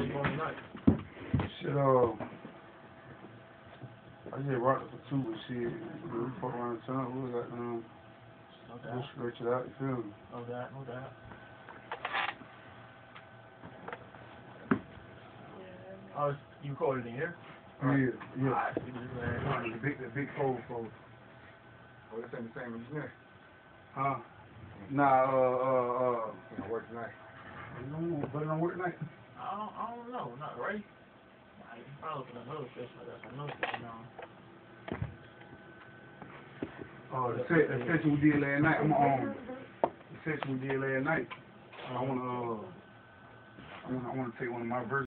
you going tonight? Shit, I just rocked it for 2, but shit, we fuck around the time, we got, No we'll doubt. stretch it out, you feel me? No doubt, no doubt. Oh, you recorded in here? Yeah. Alright, see this man. The big pole. Oh, this ain't the same engineer. Huh? Nah, You know, work tonight. but don't work tonight. I don't know, not right. Nah, you probably for another session, I got another session on. The session we did last night, the session we did last night, I wanna take one of my verses.